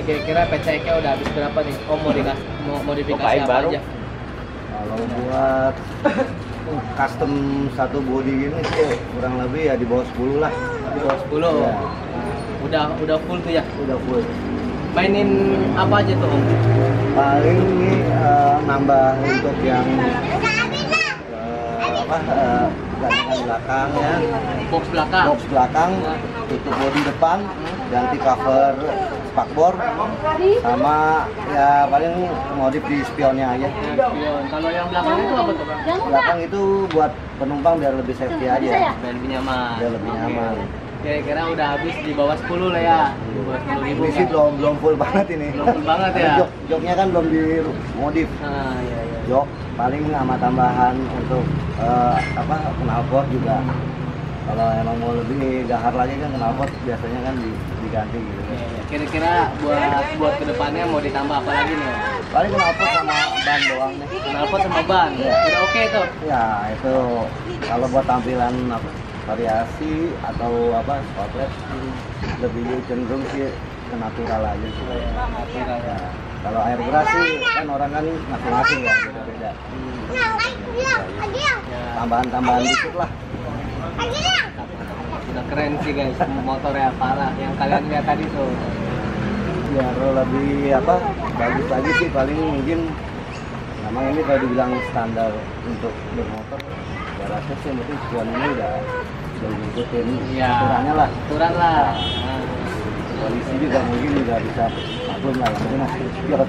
kira-kira PCX-nya udah habis berapa nih? Oh, mau modifikasi Cobain apa baru. aja? Kalau buat custom satu body gini sih kurang lebih ya di bawah 10 lah. Di bawah 10. Ya. Udah full tuh ya? Udah full. Mainin apa aja tuh Om? Paling ini nambah untuk yang gantungan belakang ya, Box belakang? box belakang, tutup bodi depan, ganti cover spakbor, sama ya paling modif di spionnya aja. Spion. Kalau yang belakang itu apa tuh Bang? Belakang itu buat penumpang biar lebih safety aja, Dan lebih nyaman. biar lebih nyaman. Kira-kira udah habis di bawah 10 lah ya? Di bawah 10.000 Ini sih belum full banget ini. Belum full banget ya? Joknya kan belum di modif. Nah, iya. Jok paling sama tambahan untuk knalpot juga. Kalau emang mau lebih gahar lagi kan knalpot biasanya kan diganti gitu. Iya. Kira-kira buat kedepannya mau ditambah apa lagi nih? Paling knalpot sama ban doang nih. Knalpot sama ban? Iya. Udah oke tuh? Ya itu kalau buat tampilan variasi atau spotlight lebih cenderung sih ke natural aja sih. Natural ya. Kalau air beras sih kan orang kan masing-masing ya beda-beda. Ya. Tambahan-tambahan dikit lah. Udah keren sih guys, motornya parah. Yang kalian lihat tadi tuh. Biar lebih bagus lagi sih paling mungkin memang ini kalau dibilang standar untuk bermotor ya rasanya sih mungkin spion ini udah ngikutin Iya. aturannya lah. Aturan lah. Nah. Polisi juga mungkin udah bisa maklum lah, mungkin masih spion.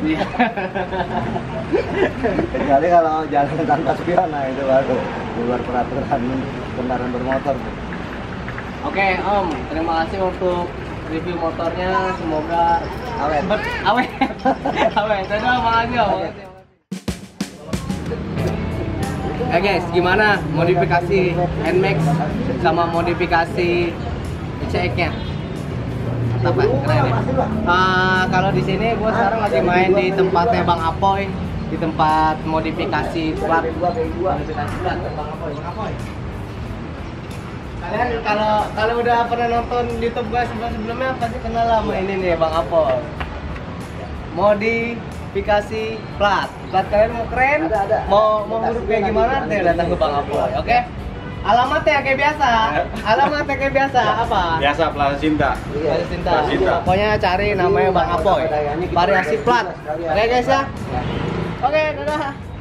Kecuali kalau jalan tanpa spion, nah itu baru di luar peraturan kendaraan bermotor. Oke Om, terima kasih untuk review motornya. Semoga Awet. Awet. Dadah, makasih Om. Guys, gimana modifikasi NMAX sama modifikasi PCX-nya? Mantap Pak, keren ya. Kalau di sini gue sekarang lagi main di tempatnya Bang Apoy, di tempat modifikasi plat. Modifikasi plat Bang Apoy. Kalian kalau udah pernah nonton YouTube gue sebelumnya pasti kenal lah sama ini nih Bang Apoy. Modifikasi plat. Plat kalian mau keren? Mau huruf kayak gimana? Nanti datang ke Bang Apoy. Oke? Alamatnya kayak biasa. Alamatnya kayak biasa apa? Biasa Plaza Cinta. Plaza Cinta. Plaza Cinta. Pokoknya cari namanya Bang Apoy. Variasi plat. Oke guys ya. Oke, dadah.